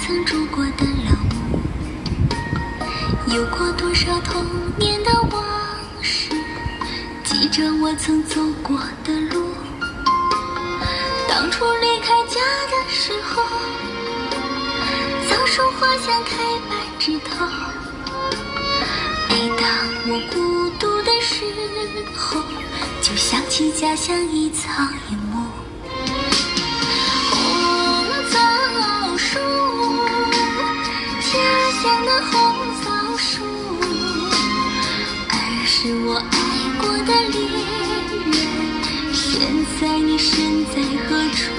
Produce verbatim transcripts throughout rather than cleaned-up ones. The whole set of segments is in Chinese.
曾住过的老屋，有过多少童年的往事，记着我曾走过的路。当初离开家的时候，枣树花香开满枝头。每当我孤独的时候，就想起家乡一草一木。红枣树，家乡的红枣树，儿时我爱过的恋人，现在你身在何处？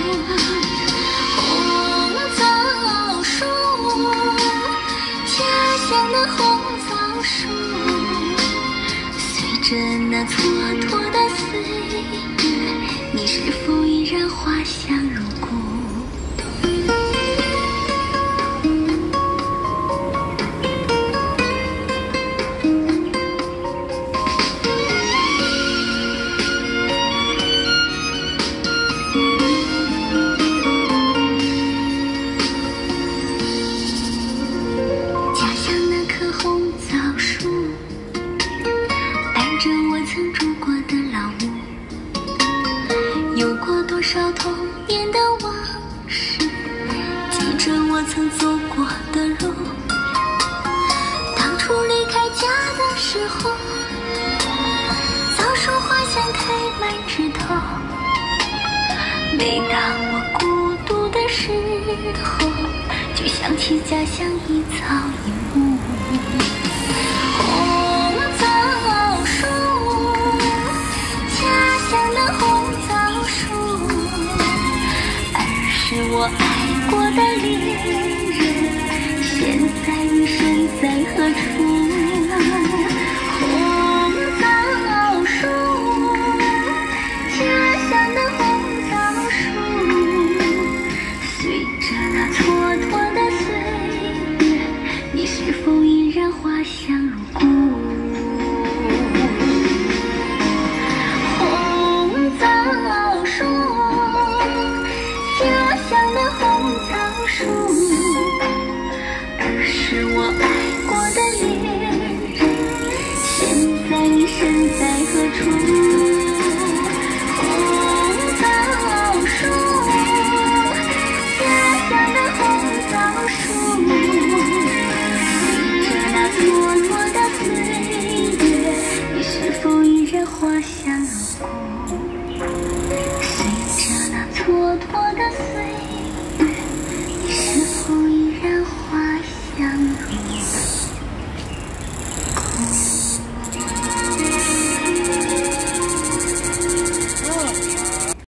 红枣树，家乡的红枣树，随着那蹉跎的岁月，你是否依然花香如故？曾住过的老屋，有过多少童年的往事，记着我曾走过的路。当初离开家的时候，枣树花香开满枝头。每当我孤独的时候，就想起家乡一草一木。是我爱过的恋人，现在你身在何处？红枣树，家乡的红枣树，随着那蹉跎的岁月，你是否依然花香如故？红枣树，家乡的红枣树。